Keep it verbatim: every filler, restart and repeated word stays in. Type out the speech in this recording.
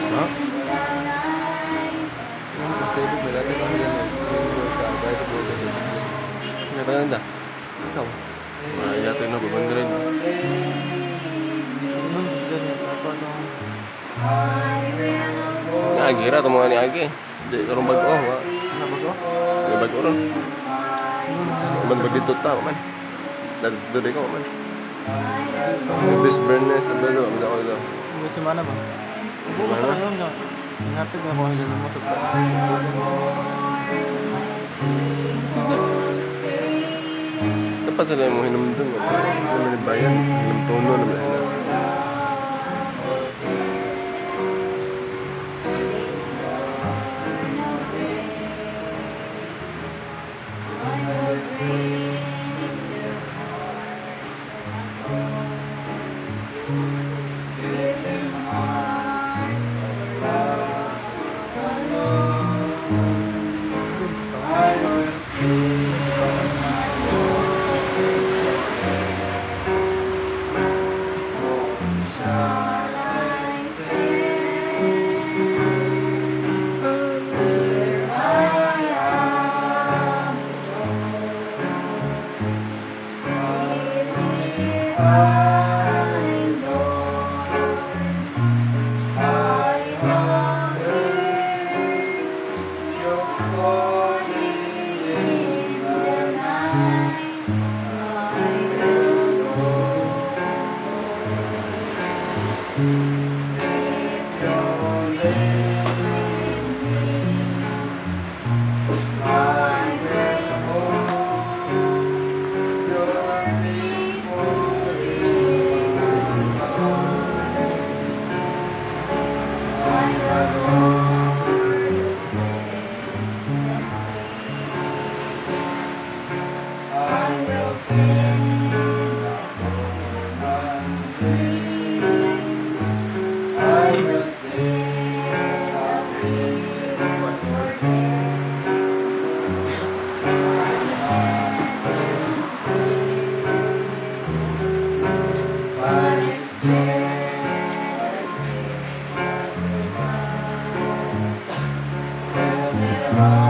Ha? Yung mas table na dati kasi yan eh. Yung sa kahit sa buhay kasi. Pinapaganda. Ikaw. Mga yata na babanda rin. Ano? Diyan yan. Dapat ang... Naagira ito mga ni Agi. Di karong bago. Ha? Ano ba ko? May bago ron. Ano na? Man bagdito ta man. Dadto ko man. Yung best burner sa balo. Ang ako ito. May semana ba? Upo ko sa Semana? kanyon nga. Ingatid nga ko ang ganun mo sa pa. Dapat sila mo hinumdum. Ano man yung bayan. Hinum tono naman. Bye.